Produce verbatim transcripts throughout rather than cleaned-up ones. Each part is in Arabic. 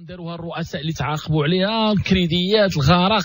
داروها الرؤساء اللي تعاقبوا عليها، الكريديات، الغرق،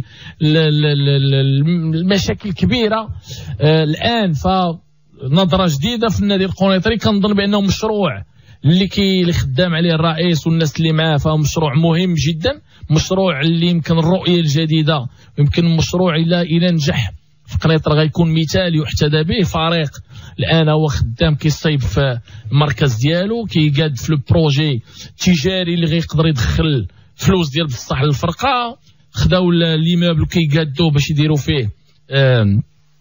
المشاكل الكبيره. آه الان فنظره جديده في النادي القنيطري، كنظن بانه مشروع اللي كي اللي خدام عليه الرئيس والناس اللي معاه، فهو مشروع مهم جدا، مشروع اللي يمكن الرؤيه الجديده، يمكن مشروع الى الى نجح في قنيطره غيكون مثالي يحتذى به. فريق الان هو خدام كيصايب في المركز ديالو، كيقاد في البروجي التجاري اللي غيقدر يدخل فلوس ديال بصح للفرقه. خداو ليموبل كيقادوه باش يديروا فيه آه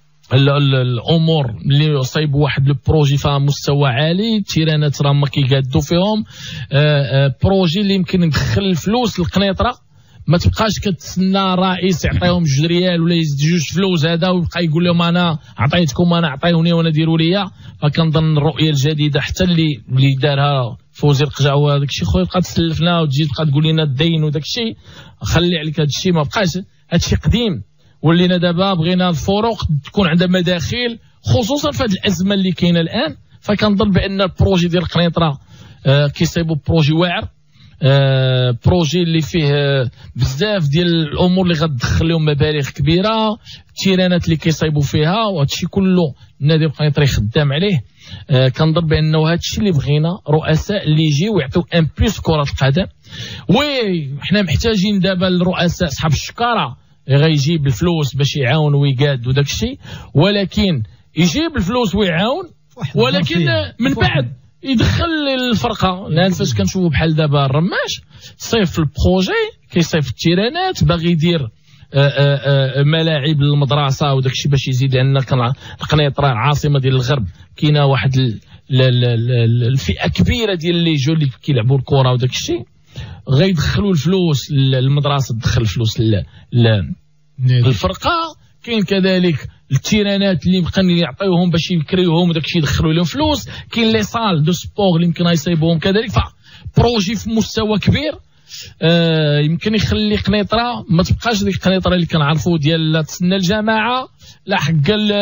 الامور اللي صايب واحد البروجي فيها مستوى عالي. التيرانات راه ما كيقادوا فيهم. آه آه بروجي اللي يمكن يدخل الفلوس للقنيطره، ما تبقاش كتسنى الرئيس يعطيهم جوج ريال ولا يزيد جوج فلوس هذا ويبقى يقول لهم انا عطيتكم انا عطيوني وانا ديروا ليا. فكنظن الرؤيه الجديده حتى اللي اللي دارها فوزي القجعوي هذاك الشيء خويا تبقى تسلفنا وتجي تبقى تقول لنا الدين وداك الشيء، خلي عليك هذا الشيء ما بقاش. هذا الشيء قديم، ولينا دابا بغينا الفروق تكون عندها مداخل، خصوصا في هذه الازمه اللي كاينه الان. فكنظن بان البروجي ديال القنيطره آه كيصايبوا بروجي واعر، آه بروجي اللي فيه آه بزاف ديال الامور اللي غتدخل لهم مبالغ كبيره، التيرانات اللي كيصايبوا فيها، وهذا الشيء كله النادي القنيطري خدام عليه. آه كنظن بانه هذا الشيء اللي بغينا رؤساء اللي يجيو يعطيو ان بليس كره القدم. وي حنا محتاجين دابا الرؤساء صحاب الشكاره غيجيب الفلوس باش يعاون ويقاد وداك الشيء، ولكن يجيب الفلوس ويعاون، ولكن من بعد يدخل الفرقه. لان فاش كنشوفوا بحال دابا الرماش صيف البروجي كيصيف التيرانات، باغي يدير ملاعب للمدرسه وداك الشيء باش يزيد، لان القنيطره العاصمه ديال الغرب كاينه واحد الفئه كبيره ديال اللي جو اللي كيلعبوا الكره وداك الشيء، غيدخلوا الفلوس للمدرسه تدخل الفلوس للفرقه. كاين كذلك التيرانات اللي يمكن يعطيوهم باش يكريوهم وداك الشيء يدخلوا لهم فلوس. كاين لي صال دو سبور اللي يمكن يصايبوهم كذلك. فبروجي في مستوى كبير آه يمكن يخلي قنيطره ما تبقاش ديك قنيطره اللي كنعرفوا ديال تسنى الجماعه لا حق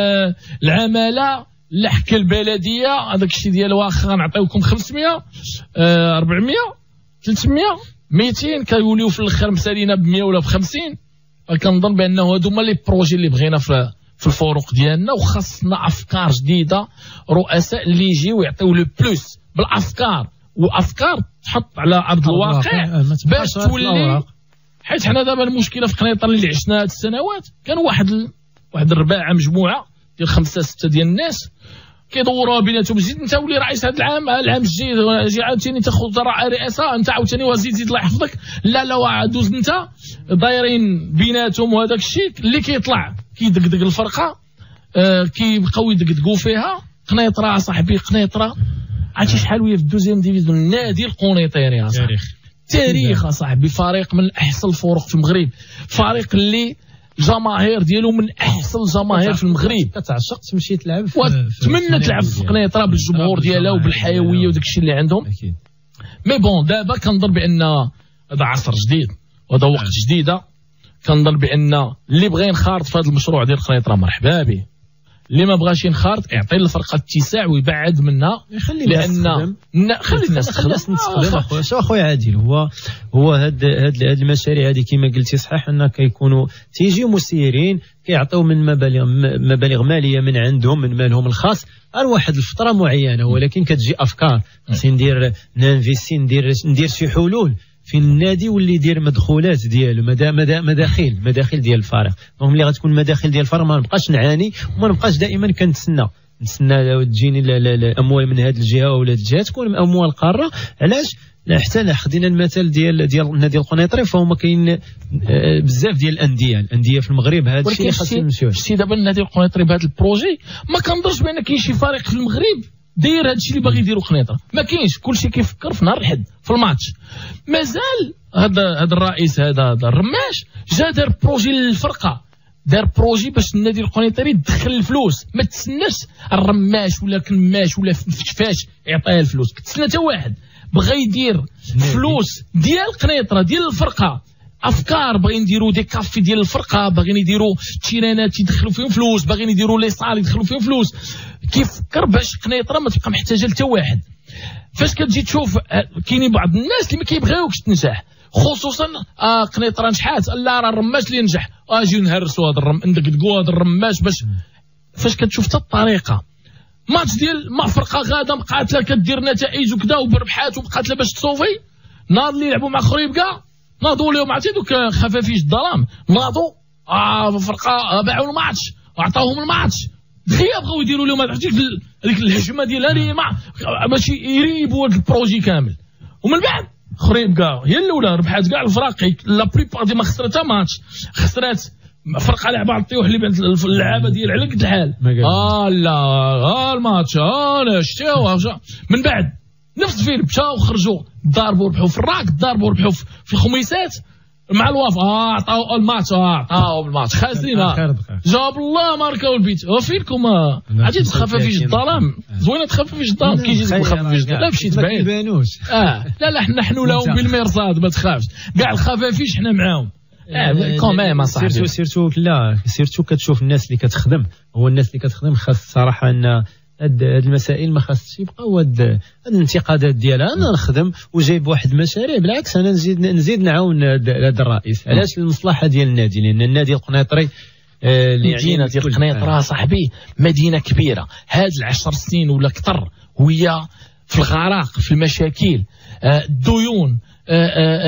العماله لا حق البلديه. هذاك الشيء ديال واخا غنعطيوكم خمسمية آه أربعمية ثلاثمية ميتين كيوليو في الاخر مسالينا ب مية ولا ب خمسين. فكنظن بانه هادو هما لي بروجي اللي بغينا في في الفروق ديالنا، وخاصنا افكار جديده، رؤساء اللي يجيو يعطيو لو بلوس بالافكار، وافكار تحط على ارض الواقع باش تولي. حيت حنا دابا المشكله في قنيطره اللي عشنا هاد السنوات، كان واحد ال... واحد الرباعه مجموعه ديال خمسه سته ديال الناس كيدوروا بيناتهم، زيد انت ولي رئيس هذا العام العام الجاي جي عاوتاني تاخذ رئاسه انت عاوتاني وزيد زيد الله يحفظك، لا لا دوز انت دايرين بيناتهم. وهذاك الشيء اللي كيطلع كيدقدق الفرقه آه كيبقاو يدقدقوا فيها. قنيطره صاحبي قنيطره عرفتي شحال وهي في الدوزيام ديفيزيون، النادي القنيطري يا صاحبي تاريخ صاحبي، فريق من احسن الفرق في المغرب، فريق اللي الجماهير ديالو من احسن الجماهير في المغرب، كتعشق تمشي تلعب وتمنى تلعب في قنيطره بالجمهور ديالها وبالحيويه وداك الشيء اللي عندهم. مي بون دابا كنظن بان هذا عصر جديد وهذا وقت جديده. كنظن بان اللي بغى ينخرط في هذا المشروع ديال قنيطره مرحبا به، اللي ما بغاش ينخرط يعطي الفرقه اتساع ويبعد منها، لان خلي الناس تخدم اخويا. شو اخويا عادل، هو هو هاد هاد هاد المشاريع هذه كما قلتي صحيح ان كيكونوا تيجيو مسيرين كيعطيو من مبالغ مبالغ ماليه من عندهم من مالهم الخاص على واحد الفتره معينه، ولكن كتجي افكار خصني ندير نانفيستي ندير ندير شي حلول في النادي واللي يدير مدخولات ديالو مدا مدا مداخل مداخل ديال الفريق. دونك ملي غتكون مداخل ديال الفريق ما نبقاش نعاني وما نبقاش دائما كنتسنى نتسنى تجيني الاموال من هذه الجهه ولا هذه الجهه، تكون اموال قاره. علاش؟ حتى خدينا المثال ديال ديال النادي القنيطري، فهما كاين بزاف ديال الانديه الانديه في المغرب هذا الشيء خاص نمشيو. شتي دابا النادي القنيطري بهذا البروجي ما كنظنش بان كاين شي فريق في المغرب داير هذا الشيء اللي باغي يديروا قنيطره، ما كاينش. كلشي كيفكر في نهار الحد في الماتش. مازال هذا هذا الرئيس هذا هذا الرماش جا دار بروجي للفرقه، دار بروجي باش النادي القنيطري يدخل الفلوس. ما تسناش الرماش ولا كماش ولا فشفاش يعطيها الفلوس، كتسنى حتى واحد بغى يدير فلوس ديال قنيطره ديال الفرقه. افكار باغيين نديروا دي كافي ديال الفرقه، باغيين يديروا تيرانات يدخلوا فيهم فلوس، باغيين يديروا لي صال يدخلوا فيهم فلوس. كيفكر باش قنيطره ما تبقى محتاجه لتا واحد. فاش كتجي تشوف كاينين بعض الناس اللي ما كيبغيوكش تنجح، خصوصا آه قنيطره نجحات، لا راه الرماش اللي نجح، اجي نهرسوا هذا الرم ندقدقوا هذا الرماش باش فاش كتشوف حتى الطريقه ماتش ديال ما فرقه غاده مقاتله كدير نتائج وكذا وبربحات ومقاتله باش تصوفي، نهار اللي يلعبوا مع خريبكا ناضوا لهم عرفتي دوك خفافيش الظلام ناضوا اه فرقه باعوا الماتش وعطاوهم الماتش دغيا بغاو يديروا لهم عرفتي هذيك الهجمه ديال هذه مع باش يريبوا هذا البروجي كامل. ومن بعد خريبكا هي الاولى ربحات كاع الفراقي لا بريبار ديما خسرتها ماتش، خسرات فرقه لعبه على الطيوح اللي بين اللعابه ديال على قد الحال اه لا اه الماتش اه شتاو من بعد نفس فين مشاو وخرجوا ضاربوا ربحوا في الراك ضاربوا ربحوا في الخميسات مع الوافا اه عطاو الماتش اه عطاو الماتش خاسرين اه جاب الله ماركاو البيت وفينكم عرفتي تخففيش الظلام زوينه تخففيش الظلام كيجي تخففيش الظلام لا مشيت بعيد اه لا لا حنا نحن لهم بالمرصاد ما تخافش كاع الخفافيش حنا معاهم اه كوميم اصاحبي سيرتو سيرتو لا سيرتو كتشوف الناس اللي كتخدم هو الناس اللي كتخدم خاص الصراحه ان هاد المسائل ما خاصش يبقاو هاد الانتقادات ديالها انا نخدم وجايب واحد المشاريع بالعكس انا نزيد نزيد نعاون هذا الرئيس علاش المصلحه ديال النادي لان النادي القنيطري آه المدينه ديال القنيطره صاحبي مدينه كبيره هاد العشر سنين ولا اكثر وهي في الغرق في المشاكل آه الديون آه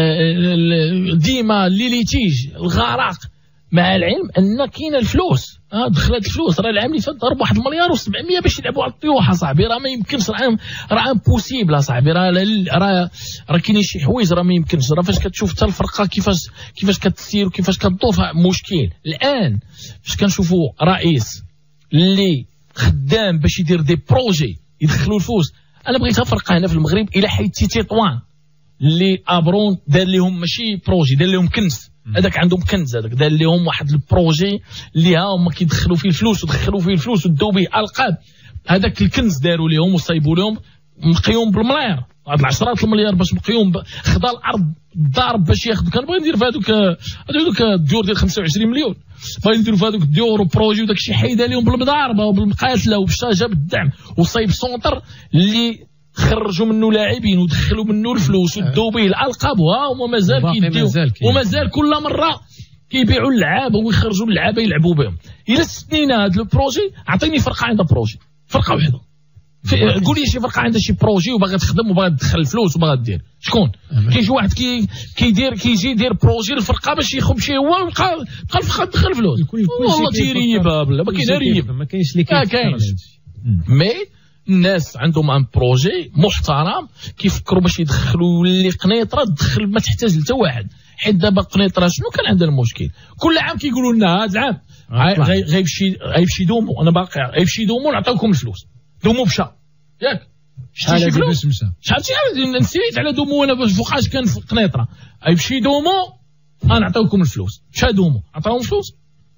آه ديما اللي ليتيج الغرق مع العلم ان كاين الفلوس اه دخلت الفلوس راه العام اللي فات ضرب واحد المليار وسبعمية باش يلعبوا على الطيوح اصاحبي راه ما يمكنش راه راه امبوسيبل اصاحبي راه راه راه كاينين شي حوايج راه ما يمكنش راه فاش كتشوف حتى الفرقه كيفاش كيفاش كتسير وكيفاش كتضوف مشكل. الان فاش كنشوفوا رئيس اللي خدام باش يدير دي بروجي يدخلوا الفلوس انا بغيتها فرقه هنا في المغرب الى حيت تطوان اللي ابرون دار لهم ماشي بروجي دار لهم كنز هذاك عندهم كنز هذاك دار لهم واحد البروجي اللي ها هما كيدخلوا فيه الفلوس ودخلوا فيه الفلوس وداو به القاب هذاك الكنز داروا لهم وصايبوا لهم مقيوم بالملاير هاد العشرات المليار باش مقيوم خدا الارض الضارب باش ياخذ كان بغا ندير في هذوك هذوك الديور ديال خمسة وعشرين مليون بغا نديروا في هذوك الديور وبروجي وداك الشيء حيد لهم بالمضاربه وبالمقاتله وبالشجره بالدعم وصايب سونتر اللي خرجوا منه لاعبين ودخلوا منه الفلوس ودوا به الالقاب وهما مازال كيديو ومازال كل مره كيبيعوا اللعابه ويخرجوا اللعابه يلعبوا بهم. الى استنينا هذا البروجي عطيني فرقه عندها بروجي فرقه وحده قول لي شي فرقه عندها شي بروجي وباغا تخدم وباغا تدخل الفلوس وباغا دير شكون كاين شي واحد كي كيدير كيجي يدير بروجي الفرقه باش يخمشي هو ويبقى بقى الفرقه تدخل الفلوس والله تيريبها بلا ما كاين ريب ما كاينش اللي كاين مي الناس عندهم ان بروجي محترم كيفكروا باش يدخلوا اللي قنيطره تدخل ما تحتاج لتا واحد حيت دابا قنيطره شنو كان عندها المشكل كل عام كيقولوا لنا هذا العام غيمشي غيمشي يدوموا انا باقي غيمشي يدوموا نعطيوكم الفلوس دوموا مشى ياك شحال شي فلوس مشى شحال شي نسيت على دوموا انا فوقاش كان في قنيطره غيمشي يدوموا انا نعطيوكم الفلوس مشى دوموا عطاوهم فلوس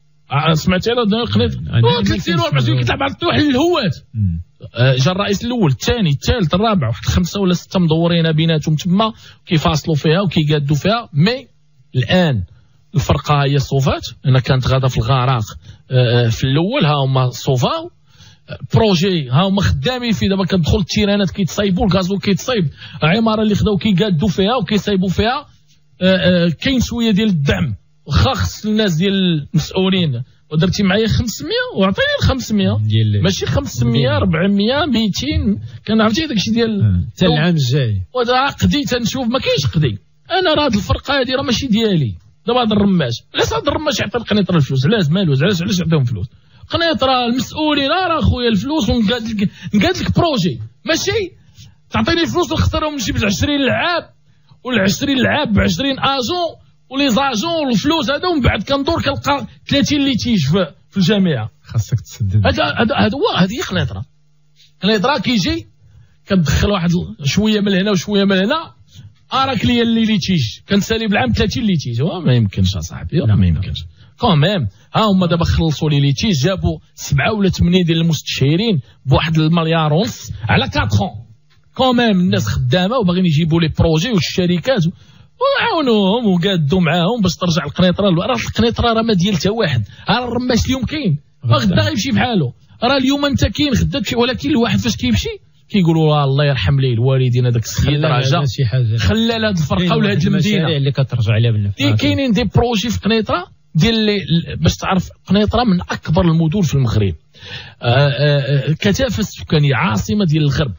سمعتي على قنيط ثلاث سنين واربع سنين كتلعب على الطيوح للهوات جا الرئيس الاول الثاني الثالث الرابع واحد خمسه ولا سته مدورين بيناتهم تما كيفاصلوا فيها وكيقادوا فيها مي الان الفرقه هي صوفات انا كانت غاده في الغراق في الاول ها هما صوفاو بروجي ها هما خدامين فيه دابا كتدخل التيرانات كيتصايبوا الغازو كيتصايب عماره اللي خداو كيقادوا فيها وكيصايبوا فيها كاين شويه ديال الدعم خاص الناس ديال المسؤولين ودرتي معايا خمسمية وعطيني ال خمسمية ماشي خمسمية أربعمية ميتين كان عرفتي داكشي ديال حتى العام الجاي ودا قدي تنشوف ما كاينش قدي انا راه هاد الفرقه هادي راه ماشي ديالي دابا هاد الرماش علاش هاد الرماش يعطي القنيطره الفلوس علاش مالو علاش علاش يعطيهم فلوس قنيطره المسؤولين راه خويا الفلوس ونقاد لك نقاد لك بروجي ماشي تعطيني الفلوس ونختارهم نجيب عشرين لعاب وال عشرين لعاب ب عشرين اجون ولي زاجون والفلوس هذا ومن بعد كندور كنلقى ثلاثين اللي تيج في, في الجامعه خاصك تسدد هذا هذا هو هذه قنيطره قنيطره كيجي كتدخل واحد شويه من هنا وشويه من هنا اراك لي اللي اللي تيج كنسالي بالعام ثلاثين اللي تيج ما يمكنش اصاحبي ما يمكنش كوميم ها هما دابا خلصوا لي اللي تيج جابوا سبعه ولا ثمانيه ديال المستشارين بواحد المليار ونص على أربعة كوميم الناس خدامه وباغيين يجيبوا لي بروجي والشركات وعاونوهم وقادوا معاهم باش ترجع القنيطره راه القنيطره راه ما ديال حتى واحد راه الرماش اليوم كاين غدا غيمشي بحاله راه اليوم انت كاين غدا تمشي ولكن الواحد فاش كيمشي كيقولوا الله يرحم ليه الوالدين هذاك السيد راه جا خلى هذه الفرقه ولا هذه المدينه اللي كترجع عليها بالنفع. كاينين دي بروجي في قنيطره ديال باش تعرف قنيطره من اكبر المدن في المغرب، كثافه السكانيه، عاصمه ديال الغرب.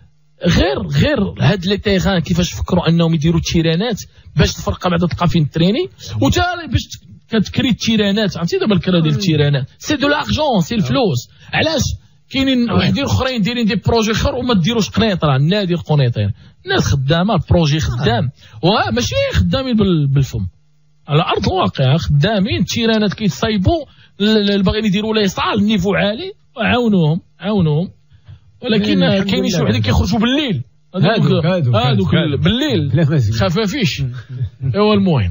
غير غير هاد لي تيغان كيفاش فكروا انهم يديروا التيرانات باش الفرقه بعدا تلقى فين تريني، وتا باش كتكري التيرانات. عرفتي دابا الكرا ديال التيرانات سي دو لارجون، سي الفلوس. علاش كاينين وحدين اخرين دايرين دي بروجي اخر وما ديروش قنيطره؟ النادي القنيطري الناس خدامه، البروجي خدام، واه ماشي خدامين بالفم، على ارض الواقع خدامين. التيرانات كيتصايبوا اللي باغيين يديروا لي صال النيفو عالي، عاونوهم عاونوهم. ولكن كاينين شي وحدين كيخرجوا بالليل، هادوك هادوك بالليل خفافيش. ايوا المهم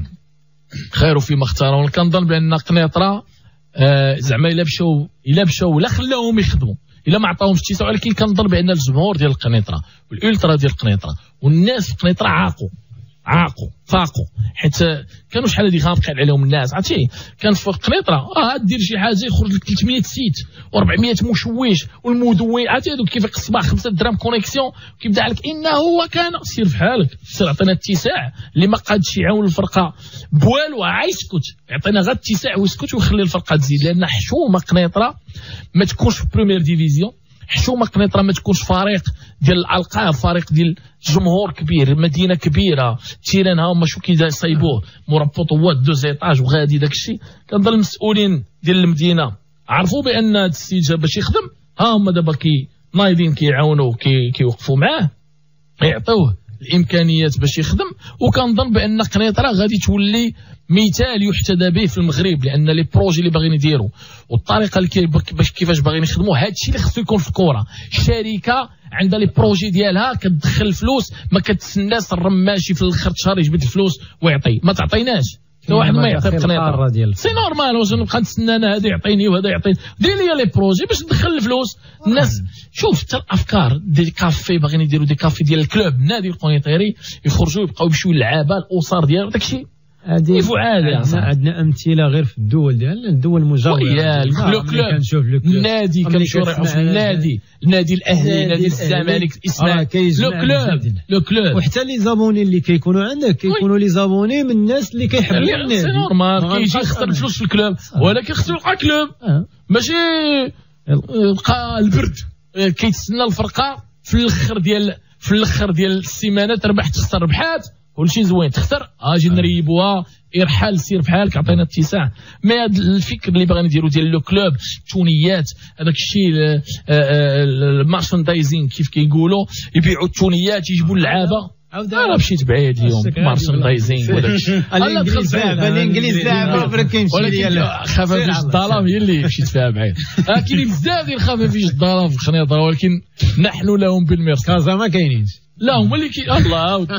خير فيما اختاروا. كنظن بان قنيطره آه زعما الا مشاو الا مشاو ولا خلاوهم يخدموا، الا ما عطاوهمش اتساع. ولكن كنظن بان الجمهور ديال قنيطره والالترا ديال قنيطره والناس في قنيطره عاقوا عاقوا فاقوا، حيت كانوا شحال هادي غابقين عليهم الناس. عرفتي كان في قنيطره اه دير شي حاجه يخرج لك ثلاثمية سيت و400 مشوش والمدون. عرفتي هذوك كيف الصباح خمسة دراهم كونيكسيون كيبدا عليك انه هو كان سير في حالك، سير عطينا اتساع. اللي ما قادش يعاون الفرقه بوالو عايسكت، يعطينا غير اتساع ويسكت ويخلي الفرقه تزيد. لان حشومه قنيطره ما تكونش في بريمير ديفيزيون، حشومه قنيطره ما تكونش فريق ديال الالقاب، فريق ديال جمهور كبير، مدينه كبيره. تيران ها هما شو كيصايبوه مورا بوطوات دو زيطاج وغادي داك الشيء. كنظن المسؤولين ديال المدينه عرفوا بان هذا السيد جا باش يخدم، ها هما دابا كي نايضين كيعاونوا كي كيوقفوا معاه يعطوه الامكانيات باش يخدم. وكنظن بان قنيطره غادي تولي مثال يحتذى به في المغرب، لان لي بروجي اللي باغيين يديروا والطريقه اللي باش كيفاش باغيين يخدموا، هذا الشيء اللي خصو يكون في الكره. الشركه عندها لي بروجي ديالها كتدخل فلوس، ما كتسناش الرماشي في الاخر الشهر يجبد الفلوس ويعطي. ما تعطيناش حتى واحد ما يعطي القنيطره، سي نورمال. واش نبقى نتسنى انا هذا يعطيني وهذا يعطيني؟ دير لي لي بروجي باش ندخل الفلوس. الناس شوف حتى الافكار دي كافي باغيين يديروا دي كافي ديال الكلوب النادي القنيطري، يخرجوا يبقاو يمشيو للعابه الاسر ديالهم داكشي هذه عادي. عندنا امثله غير في الدول ديال الدول المجاوره. لو كلوب النادي كنمشيو نروحوا في النادي، النادي الاهلي، نادي الزمالك، اسمع لو كلوب لو كلوب. وحتى لي زابوني اللي كيكونوا عندك كيكونوا لي زابوني من الناس اللي كيحبوا النادي. سي نورمال كيجي يخسر فلوس في الكلوب، ولكن خصو يلقى كلوب ماشي يبقى البرد كيتسنى الفرقه في الاخر ديال في الاخر ديال السيمانه تربح تخسر، ربحات كلشي زوين، تخسر اجي نريبوها ارحال سير بحالك عطينا اتساع. ما هذا الفكر اللي باغيين يديروا ديال لو كلوب التونيات هذاك الشيء المارشاندايزين كيف كيقولوا، يبيعوا التونيات يجيبوا اللعابه. انا مشيت بعيد اليوم مارشاندايزين وداك الشيء. انا دخلت الانجليز لعبه فرك كيمشي ليا خفافيش الظلام هي اللي مشيت فيها بعيد. كاينين بزاف ديال خفافيش الظلام في الخنيطره، ولكن نحن لهم بالميرس. كازا ما كاينينش، لا هما اللي كي الله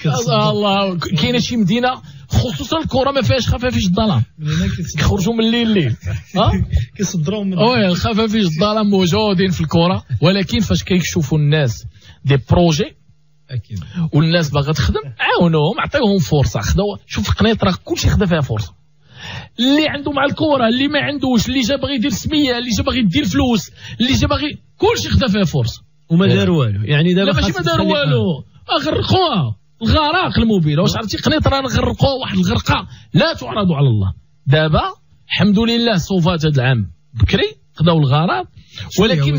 الله. كاينه شي مدينه خصوصا الكره ما فيهاش خفافيش الظلام، كيخرجوا من الليل الليل ها كيصدروهم من وي الخفافيش الظلام موجودين في الكره. ولكن فاش كيشوفوا الناس دي بروجي اكيد والناس باغا تخدم عاونوهم عطيوهم فرصه. خداو شوف قنيطره كلشي خدا فيها فرصه، اللي عنده مع الكره، اللي ما عندوش، اللي جا باغي يدير سميه، اللي جا باغي يدير فلوس، اللي جا باغي كلشي خدا فيها فرصه وما دار والو. يعني دابا ماشي ما دار والو، غرقوها الغرق الموبيله. واش عرفتي قنيطره نغرقوها واحد الغرقه لا تعرض على الله. دابا الحمد لله صوفات هذا العام بكري خداو الغرض، ولكن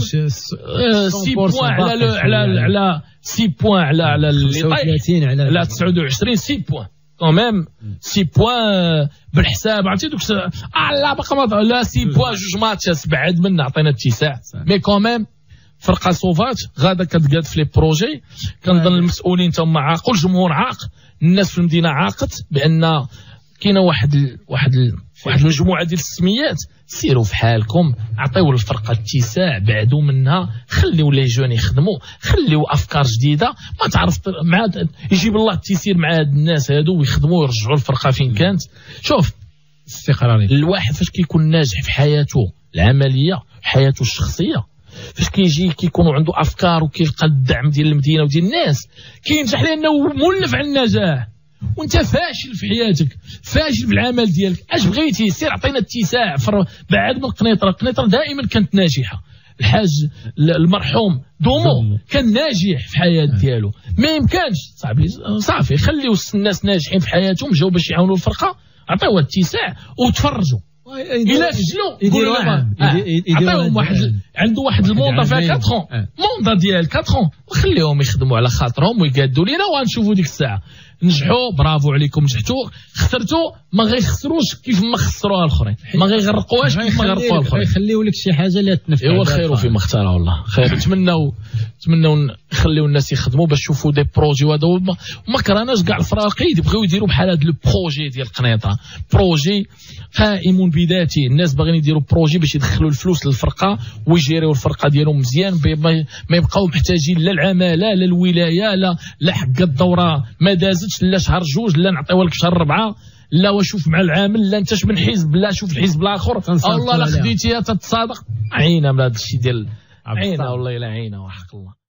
سي بوان على على على سي بوان على على ثلاثين على تسعة وعشرين سي بوان كوميم سي بوان بالحساب. عرفتي دوك لا باقا لا سي بوان جوج ماتشات بعد منا عطينا اتساع. مي كوميم فرقه صوفات غادا كتقاد في لي بروجي. كنظن المسؤولين تما عاقوا، الجمهور عاق، الناس في المدينه عاقت بان كاينه واحد ال واحد ال واحد المجموعه ديال السميات. سيروا في حالكم، عطيو الفرقه اتساع، بعدوا منها، خليو لي جون يخدموا، خليو افكار جديده. ما تعرف مع يجيب الله التيسير مع هاد الناس هادو ويخدموا ويرجعوا الفرقه فين كانت. شوف استقراري الواحد فاش كيكون ناجح في حياته العمليه حياته الشخصيه، فاش كيجي كيكون عنده افكار وكيلقى الدعم ديال المدينه وديال الناس كينجح لانه مولف على النجاح. وانت فاشل في حياتك، فاشل في العمل ديالك، اش بغيتي سير عطينا اتساع. بعد من قنيطره، قنيطره دائما كانت ناجحه، الحاج المرحوم دومو كان ناجح في حياة ديالو، ما يمكنش صاحبي صافي خليو الناس ناجحين في حياتهم جاو باش يعاونوا الفرقة، عطيوها اتساع وتفرجوا. إلا فشلوا يديروا عام عطيوهم واحد عنده واحد الموندا فيها أربعة عام موندا ديال أربعة عام وخليهم يخدموا على خاطرهم ويقادوا لينا وغنشوفوا ديك الساعة. نجحوا برافو عليكم، نجحتوا خسرتوا ما غيخسروش كيف ما خسروها الاخرين، ما غيغرقوهاش كيف ما غرقوها الاخرين، يخليو لك شي حاجه اللي تنفع. ايوا خير فيما اختاره والله خير. نتمناو نتمناو نخليو الناس يخدموا باش يشوفوا دي بروجي، وهذا وما كرهناش كاع الفراقيد يبغيو يديروا بحال هذا لو بروجي ديال قنيطره، بروجي قائم بذاته. الناس باغيين يديروا بروجي باش يدخلوا الفلوس للفرقه ويجيريو الفرقه ديالهم مزيان، ما يبقاو محتاجين لا العماله لا الولايه لا لا حق الدوره ما دازتش لا شهر جوج لا نعطيوها لك شهر ربعه لا وشوف مع العامل لا انتش من حزب لا شوف الحزب الاخر الله لا خديتيها تتصادق. عينا من هذا الشيء ديال عينا والله الا عينا وحق الله.